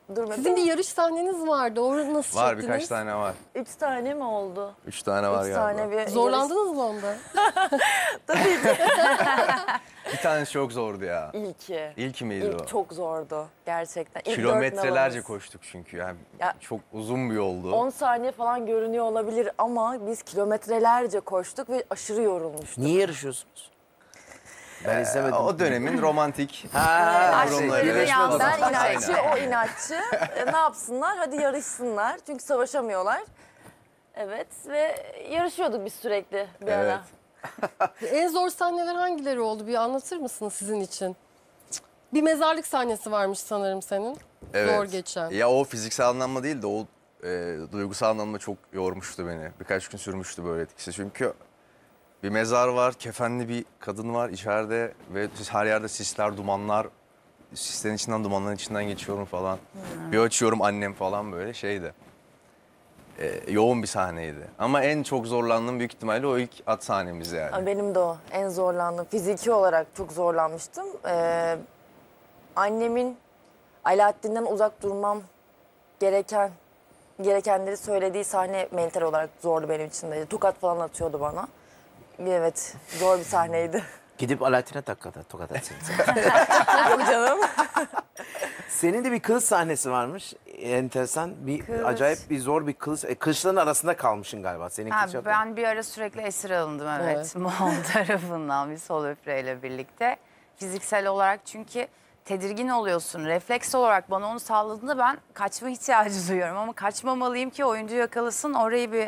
Durmadı. Sizin bir yarış sahneniz vardı. Onu nasıl Var, çektiniz? birkaç tane var. 3 tane mi oldu? 3 tane var 3 galiba. tane bir Zorlandınız mı onda? Tabii ki. Bir tanesi çok zordu ya. İlki. İlk miydi o? İlk çok zordu gerçekten. İlk Kilometrelerce 4 koştuk çünkü. Yani Ya, çok uzun bir yoldu. 10 saniye falan görünüyor olabilir ama biz kilometrelerce koştuk ve aşırı yorulmuştuk. Niye yarışıyorsunuz? Ben izlemedim. O dönemin romantik Aşkları durumları. ya, ben Aynen. inatçı, o inatçı. Ne yapsınlar? Hadi yarışsınlar. Çünkü savaşamıyorlar. Evet ve yarışıyorduk biz sürekli bir Evet. ara. En zor sahneler hangileri oldu? Bir anlatır mısınız sizin için? Bir mezarlık sahnesi varmış sanırım senin. Evet. Zor geçen. Ya o fiziksel anlamda değil de o duygusal anlamda çok yormuştu beni. Birkaç gün sürmüştü böyle etkisi. Çünkü bir mezar var, kefenli bir kadın var içeride ve her yerde sisler, dumanlar. Sislerin içinden, dumanların içinden geçiyorum falan. Bir açıyorum annem falan böyle şeydi. Yoğun bir sahneydi. Ama en çok zorlandığım büyük ihtimalle o ilk at sahnemiz yani. Benim de o en zorlandığım. Fiziki olarak çok zorlanmıştım. Annemin Alaaddin'den uzak durmam gerekenleri söylediği sahne mental olarak zordu benim için de. Tokat falan atıyordu bana. Evet, zor bir sahneydi. Gidip Alaaddin'e tokat atsanız. Yok canım. Senin de bir kılıç sahnesi varmış. Enteresan. Acayip bir zor bir kılıç. Kılıçların arasında kalmışsın galiba. Senin kılıç yok mu? Ben bir ara sürekli esir alındım evet. Moğol tarafından bir sol öfreyle birlikte. Fiziksel olarak çünkü tedirgin oluyorsun. Refleks olarak bana onu sağladığında ben kaçma ihtiyacı duyuyorum. Ama kaçmamalıyım ki oyuncu yakalasın. Orayı bir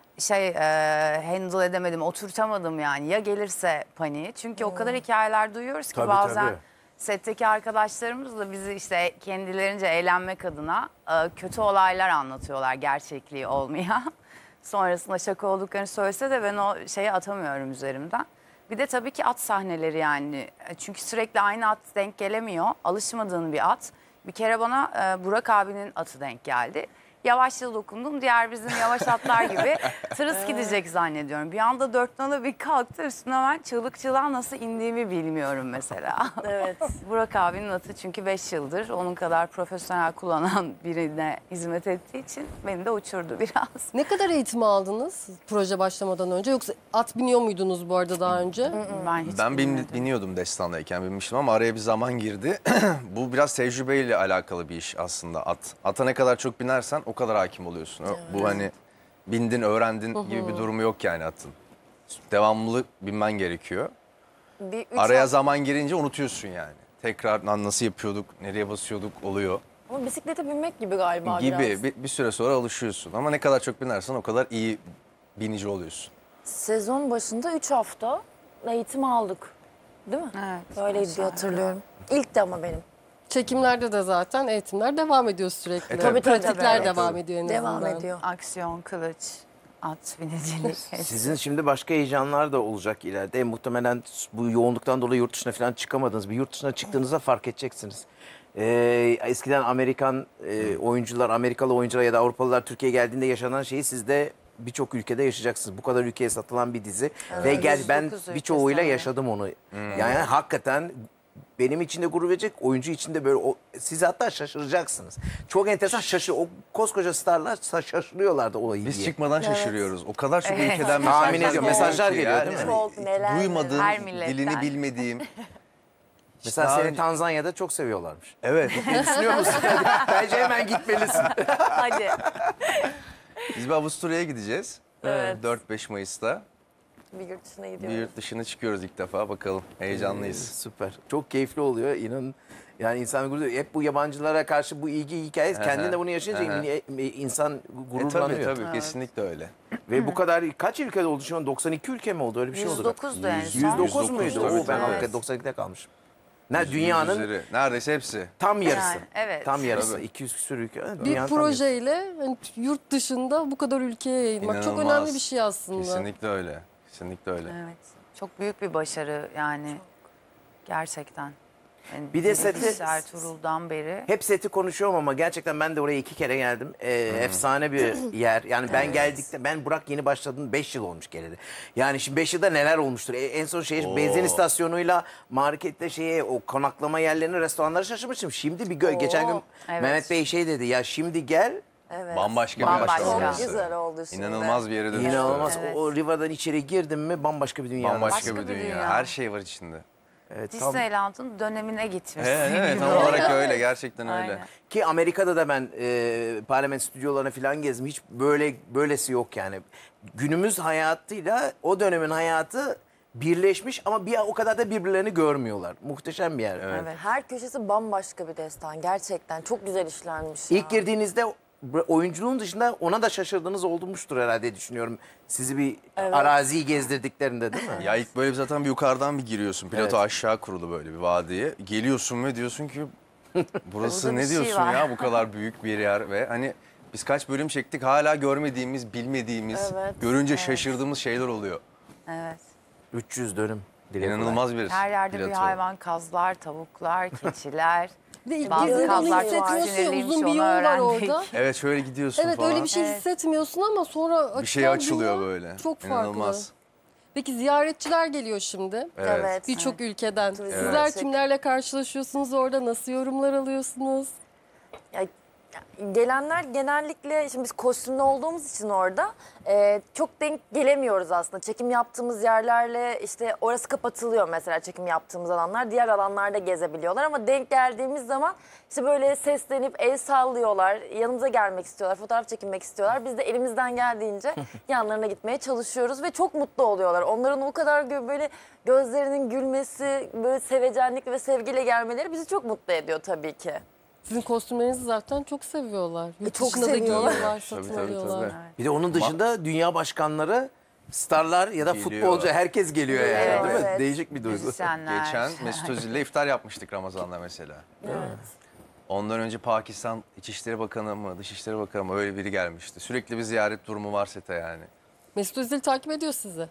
handle edemedim, oturtamadım yani. Ya gelirse paniği. Çünkü o kadar hikayeler duyuyoruz ki Tabii, bazen... tabii. Setteki arkadaşlarımız da bizi işte kendilerince eğlenmek adına kötü olaylar anlatıyorlar gerçekliği olmayan. Sonrasında şaka olduklarını söylese de ben o şeyi atamıyorum üzerimden. Bir de tabii ki at sahneleri yani. Çünkü sürekli aynı at denk gelemiyor. Alışmadığın bir at. Bir kere bana Burak abinin atı denk geldi. Yavaşça dokundum. Diğer bizim yavaş atlar gibi tırıs gidecek zannediyorum. Bir anda dört nala bir kalktı. Üstüne ben çığlık çığlığa nasıl indiğimi bilmiyorum mesela. Evet. Burak abinin atı çünkü 5 yıldır onun kadar profesyonel kullanan birine hizmet ettiği için beni de uçurdu biraz. Ne kadar eğitim aldınız proje başlamadan önce? Yoksa at biniyor muydunuz bu arada daha önce? Ben hiç Ben bilmiyordum. biniyordum Destan'dayken binmiştim ama araya bir zaman girdi. Bu biraz tecrübeyle alakalı bir iş aslında at. Ata ne kadar çok binersen o kadar hakim oluyorsun. Bu hani bindin öğrendin gibi bir durumu yok yani atın. Devamlı binmen gerekiyor. Bir üç Araya hafta- zaman girince unutuyorsun yani. Tekrar "Lan nasıl yapıyorduk, nereye basıyorduk oluyor Ama bisiklete binmek gibi galiba gibi biraz. bir süre sonra alışıyorsun. Ama ne kadar çok binersen o kadar iyi binici oluyorsun. Sezon başında 3 hafta eğitim aldık. Değil mi? Evet. Öyleydi diye hatırlıyorum. İlk de ama benim. Çekimlerde de zaten eğitimler devam ediyor sürekli. tabii, Pratikler tabii. devam ediyor en azından. Devam ediyor. Aksiyon, kılıç, at binicilik. Sizin şimdi başka heyecanlar da olacak ileride. Muhtemelen bu yoğunluktan dolayı yurt dışına falan çıkamadınız. Bir yurt dışına çıktığınızda fark edeceksiniz. Eskiden Amerikan oyuncular, Amerikalı oyuncular ya da Avrupalılar Türkiye'ye geldiğinde yaşanan şeyi siz de birçok ülkede yaşayacaksınız. Bu kadar ülkeye satılan bir dizi. Ve ben 109 birçoğuyla ülkesi yaşadım onu. Yani hakikaten benim için de gurur verecek, oyuncu için de böyle siz hatta şaşıracaksınız. Çok enteresan o koskoca starlar şaşırıyorlardı olayı Biz diye. çıkmadan şaşırıyoruz. O kadar çok Evet. ülkeden Tahmin mesajlar ediyorum. geliyor Mesajlar ki geliyor, yani. değil mi? Çok neler. Duymadığım, Her milletten. dilini bilmediğim. Mesela Daha seni önce- Tanzanya'da çok seviyorlarmış. Evet. Düşünüyor musun? Bence hemen gitmelisin. Hadi. Biz bir Avusturya'ya gideceğiz. Evet. 4-5 Mayıs'ta. Bir yurt dışına Bir gidiyoruz. yurt dışına çıkıyoruz ilk defa. Bakalım. Heyecanlıyız. Süper. Çok keyifli oluyor. İnanın yani insan gurur duyuyor. Hep bu yabancılara karşı bu ilgi hikaye kendin de bunu yaşayınca insan gururlanıyor. Tabii kesinlikle öyle. Ve bu kadar kaç ülkede oldu şu an? 92 ülke mi oldu? Öyle bir şey oldu. 109'du en son. 109 109 muydu? tabii, Oo, ben tabii. hakikaten 92'de kalmışım. Dünyanın Üzeri. Neredeyse hepsi. tam yarısı. Yani, evet. Tam yarısı. Tabii. 200 küsur ülke. Bir Dünyanın tam yarısı. projeyle hani yurt dışında bu kadar ülkeye yayılmak çok İnanılmaz. önemli bir şey aslında. Kesinlikle öyle. Kesinlikle öyle. Evet. Çok büyük bir başarı yani. Gerçekten. Yani Bir de Dikiş Ertuğrul'dan beri. Hep seti konuşuyorum ama gerçekten ben de oraya 2 kere geldim. Efsane bir yer. Yani ben geldikte, ben Burak yeni başladım, 5 yıl olmuş geleli. Yani şimdi 5 yılda neler olmuştur. En son benzin istasyonuyla markette o konaklama yerlerini, restoranları şaşırmışım. Şimdi geçen gün Evet. Mehmet Bey şey dedi ya, şimdi gel. Evet. Bambaşka bir Bambaşka. ortam Çok orası. güzel oldu şimdi. İnanılmaz bir yere dönüştü. İnanılmaz. Evet. O Riva'dan içeri girdim mi bambaşka bir dünya. Bambaşka Başka bir bir dünya. dünya. Her şey var içinde. Evet, Disneyland'ın dönemine gitmişsin. Evet, tam olarak öyle. Gerçekten öyle. Aynen. Ki Amerika'da da ben parlament stüdyolarına falan gezdim. Hiç böylesi yok yani. Günümüz hayatıyla o dönemin hayatı birleşmiş ama o kadar da birbirlerini görmüyorlar. Muhteşem bir yer. Evet. Her köşesi bambaşka bir destan. Gerçekten çok güzel işlenmiş ya. İlk girdiğinizde oyunculuğun dışında ona da şaşırdığınız olmuştur herhalde diye düşünüyorum. Sizi bir araziyi gezdirdiklerinde değil mi? Ya ilk böyle zaten bir yukarıdan bir giriyorsun. Pilotu Evet. aşağı kurulu böyle bir vadiye. Geliyorsun ve diyorsun ki burası Burada bir ne şey diyorsun var. ya, bu kadar büyük bir yer ve hani biz kaç bölüm çektik, hala görmediğimiz, bilmediğimiz, Evet, görünce şaşırdığımız şeyler oluyor. Evet. 300 dönüm. Dile kolay. İnanılmaz bir Her yerde bir plato. hayvan, kazlar, tavuklar, keçiler. Ve ilk Bazı girdiğinde onu kazlar çok hissetmiyorsun ya, sinirliymiş, uzun bir onu yol var öğrendik. orada. Evet, şöyle gidiyorsun Evet, falan. öyle bir şey Evet. hissetmiyorsun ama sonra Bir şey açılan açılıyor dünya böyle. Çok farklı. İnanılmaz. Peki ziyaretçiler geliyor şimdi. Evet. Birçok ülkeden. Turizm Sizler gerçek. kimlerle karşılaşıyorsunuz orada? Nasıl yorumlar alıyorsunuz? Ya, gelenler genellikle, şimdi biz kostümlü olduğumuz için orada çok denk gelemiyoruz aslında. Çekim yaptığımız yerlerle işte orası kapatılıyor mesela, çekim yaptığımız alanlar. Diğer alanlarda gezebiliyorlar ama denk geldiğimiz zaman işte böyle seslenip el sallıyorlar. Yanımıza gelmek istiyorlar, fotoğraf çekinmek istiyorlar. Biz de elimizden geldiğince yanlarına gitmeye çalışıyoruz ve çok mutlu oluyorlar. Onların o kadar böyle gözlerinin gülmesi, böyle sevecenlik ve sevgiyle gelmeleri bizi çok mutlu ediyor tabii ki. Sizin kostümlerinizi zaten çok seviyorlar. Yurt çok dışına da seviyorlar. giyiyorlar, satın Tabii, tabii, alıyorlar. tabii. Bir de onun dışında dünya başkanları, starlar ya da Geliyor. futbolcu herkes geliyor yani Evet, değil mi? evet. Değişik bir duygu. Müzisyenler. Geçen Mesut Özil'le iftar yapmıştık Ramazan'da mesela. Ondan önce Pakistan İçişleri Bakanı mı, Dışişleri Bakanı mı, öyle biri gelmişti. Sürekli bir ziyaret durumu var sete yani. Mesut Özil takip ediyor sizi.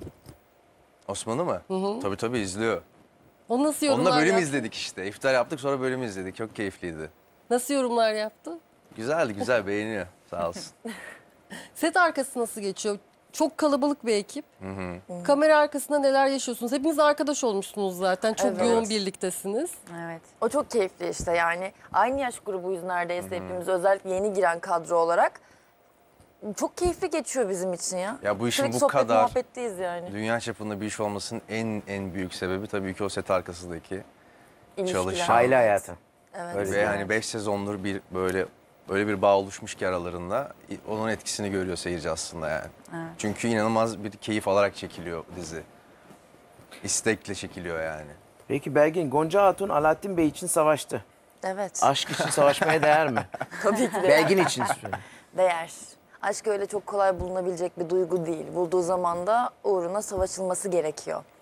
Osman'ı mı? Tabii tabii izliyor. O nasıl yorumlar Onunla bölüm yaptı? izledik işte. İftar yaptık, sonra bölüm izledik. Çok keyifliydi. Nasıl yorumlar yaptı? Güzeldi, güzel, beğeniyor. Sağ olsun. Set arkası nasıl geçiyor? Çok kalabalık bir ekip. Kamera arkasında neler yaşıyorsunuz? Hepiniz arkadaş olmuşsunuz zaten. Çok Evet. yoğun birliktesiniz. Evet. O çok keyifli işte, yani aynı yaş grubuyuz neredeyse hepimiz, özellikle yeni giren kadro olarak. Çok keyifli geçiyor bizim için ya. Ya bu işin Sürekli bu sohbet kadar muhabbetteyiz yani. dünya çapında bir iş olmasının en büyük sebebi tabii ki o set arkasındaki İlişkiler. çalışan. Aile hayatı. Evet. Öyle ve hani 5 sezondur bir böyle bir bağ oluşmuş ki aralarında, onun etkisini görüyor seyirci aslında yani. Çünkü inanılmaz bir keyif alarak çekiliyor dizi. İstekle çekiliyor yani. Peki Belgin, Gonca Hatun Alaaddin Bey için savaştı. Evet. Aşk için savaşmaya değer mi? Tabii ki de Belgin için söylüyorum. değer. Aşk öyle çok kolay bulunabilecek bir duygu değil. Bulduğu zaman da uğruna savaşılması gerekiyor.